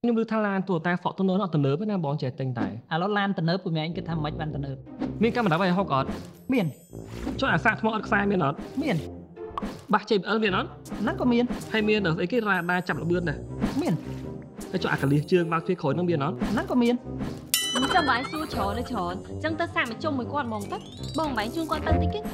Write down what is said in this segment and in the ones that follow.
ខ្ញុំឮថាឡានទូតា Fortuner អត់ទំនើបទេណាបងចេះទិញតែឥឡូវឡានទំនើបព្រោះឯងគិតថាមិនបានទំនើបមានកាមេរ៉ា360អត់មានចុះអាសាកថ្មអត់ខ្សែមានអត់មានបាស JBL មានអត់ហ្នឹងក៏មានហើយមានអីគេរ៉ាដាចាប់ល្បឿនដែរមានហើយចុះអាកលៀសជើងបើកទ្វារក្រោយហ្នឹងមានអត់ហ្នឹងក៏មានចាំបាយសួរច្រើនចឹងទៅសាកមកជុំមួយគាត់ហ្មងទៅបងបាយជូនគាត់ទៅតិចគេ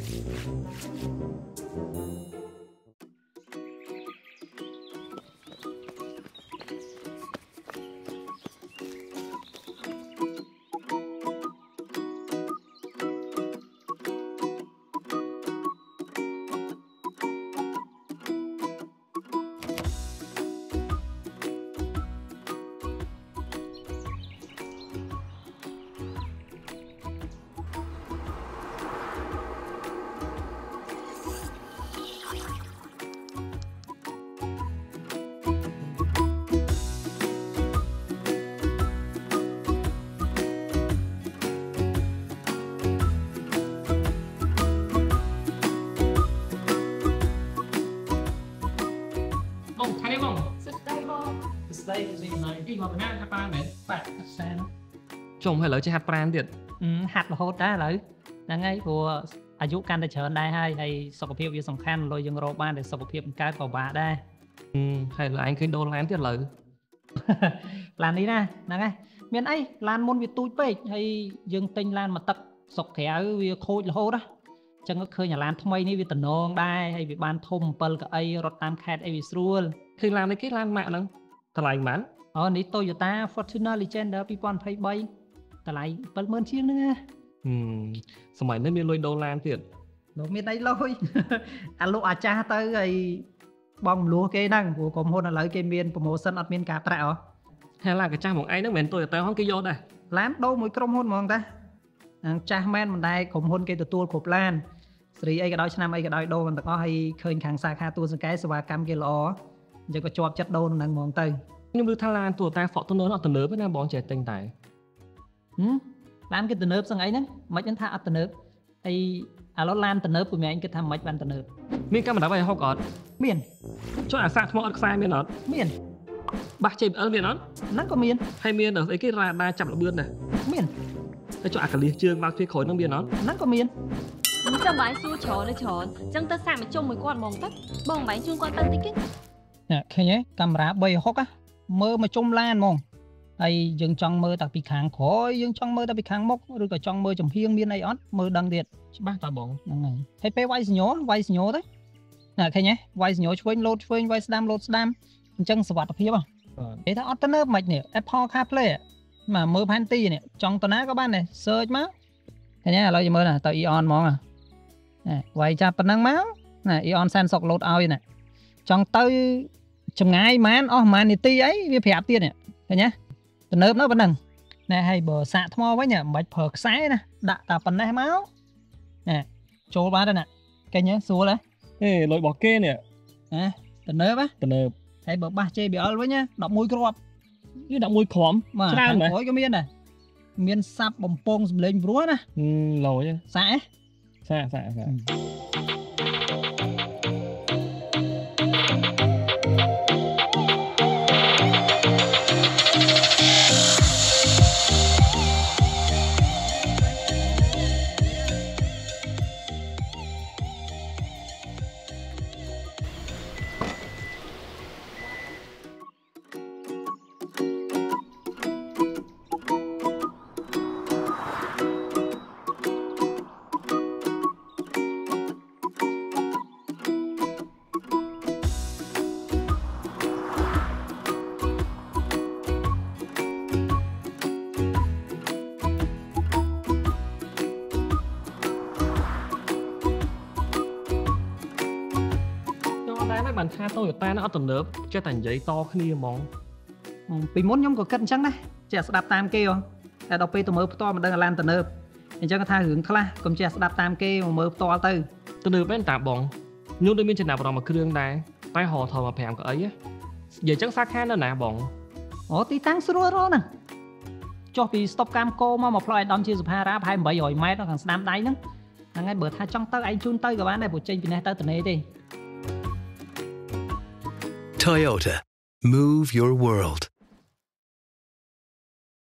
ស្ដីពីណៃពីមកបណ្ណាហាត់ប្រាណមែនបាក់សែនចុំហើយឥឡូវចេះហាត់ប្រាណទៀតហាត់រហូតដែរឥឡូវហ្នឹងហើយព្រោះអាយុកាន់តែច្រើនដែរហើយសុខភាពវាសំខាន់លុយយើងរកបានតែសុខភាពមិនកើតក៏បាក់ដែរហើយឥឡូវឯងឃើញដូរឡានទៀតឥឡូវឡាននេះណាហ្នឹងហើយមានអីឡានមុនវាទូចពេកហើយយើងទិញឡានមកទឹកសុកក្រៅវាខូចរហូតណាអញ្ចឹងឃើញអាឡានថ្មីនេះវាតំណងដែរហើយវាបានធំ7កៅអីរត់តាមខេត្តអីវាស្រួលឃើញឡាននេះគេឡានម៉ាក់ហ្នឹងតម្លៃប៉ុន្មាននេះ Toyota Fortuner Legender 2023តម្លៃ 70,000 ជាងហ្នឹងណាសម័យនេះមានលុយដូរឡានទៀតលោកមានអីលុយអាលោកអាចារ្យទៅហើយបងមលួសគេហ្នឹងព្រោះក្រុមហ៊ុនឥឡូវគេមានប្រូម៉ូសិនអត់មានការប្រាក់ហើយឡានកាចាស់មកឯងហ្នឹងមិនមែន Toyota ហងគេយកដែរឡានដូរមួយក្រុមហ៊ុនហ្មងតាចាស់មែនមិនដែរក្រុមហ៊ុនគេទទួលគ្រប់ឡានស្រីអីក៏ដោយឆ្នាំអីក៏ដោយដូរទាំងអស់ហើយឃើញខាងសាខាទូសង្កែសេវាកម្មគេល្អអញ្ចឹងក៏ជាប់ចិត្តដូរនឹងហ្មងទៅខ្ញុំឮថាឡានទូតា Fortuner អត់ទំនើបទេណាបងចេះទិញតែឡានគេទំនើបស្ងអីហ្នឹងមិនដឹងថាអត់ទំនើបហើយឥឡូវឡានទំនើបព្រោះឯងគិតថាមិនបានទំនើបមានកាមេរ៉ា360អត់មានចុះអាសាកថ្មអត់ខ្សែមានអត់មានបាស JBL មានអត់ហ្នឹងក៏មានហើយមានអីគេរ៉ាដាចាប់ល្បឿនដែរមានហើយចុះអាកលៀសជើងបើកទ្វារក្រោយហ្នឹងមានអត់ហ្នឹងក៏មានចាំបាយសួរច្រើនចឹងទៅសាកមកជុំមួយគាត់ហ្មងទៅបងបាយជូនគាត់ទៅតិចគេឃើញទេកាមេរ៉ា360មើលមកជុំឡានហ្មងហើយយើងចង់មើលតែពីខាងក្រោយយើងចង់មើលតែពីខាងមុខឬក៏ចង់មើលចំហៀងមានអីអត់មើលដឹងទៀតច្បាស់តើបងហ្នឹងហើយពេលវាយសញ្ញោទៅឃើញទេវាយសញ្ញោឆ្វេងលោតឆ្វេងវាយស្ដាំលោតស្ដាំអញ្ចឹងសុវត្ថិភាពគេថាអត់ទៅនៅមិននេះ Apple CarPlay មកមើលផែនទីនេះចង់ទៅណាក៏បានដែរ search មកឃើញទេឥឡូវយើងមើលណាទៅ Eon ហ្មងវាយចាប់ប៉ុណ្ណឹងមកណា Eon Sensor load ឲ្យណាចង់ទៅចម្ងាយប៉ុន្មានអស់ប៉ុន្មាននាទីអីវាប្រាប់ទៀតឃើញទេទំនើបនៅប៉ុណ្ណឹងណែហើយបើសាកថ្មវិញមិនបាច់ប្រើខ្សែណាដាក់តែប៉ុណ្ណេះមកចូលបានទេណាឃើញទេស្រួលហ៎លុយរបស់គេនេះទំនើបទំនើបហើយបើបាស JBL វិញ11គ្រាប់នេះ11គ្រាប់ច្រើនណាស់ក៏មានដែរមានសាប់បំពងសម្លេងព្រោះណាលយសាកបានថា Toyota nó អត់ទំនើបចេះតែនិយាយតគ្នាហ្មងពីមុនខ្ញុំក៏គិតអញ្ចឹងដែរចេះស្ដាប់តាមគេតែដល់ពេលទៅមើលផ្ទាល់មិនដឹងអាឡានទំនើបអញ្ចឹងថារឿងខ្លះកុំចេះស្ដាប់តាមគេមកមើលផ្ទាល់ទៅទំនើបមែនតាបងខ្ញុំដូចមានចំណាប់អារម្មណ៍មួយគ្រឿងដែរតែហៅថយមក5កៅអីនិយាយអញ្ចឹងសាខានៅណាបងទីតាំងស្រួលហ្នឹងចុះពីស្តុបកាមកោមកផ្លូវឯកឧត្តមជាសុផារ៉ាប្រហែល800ម៉ែត្រខាងស្ដាំដៃហ្នឹងហើយបើថាចង់ទៅឯងជូនទៅក៏បានដែរព្រោះចេញពីនេះទៅត្នេទេ Toyota. Move your world.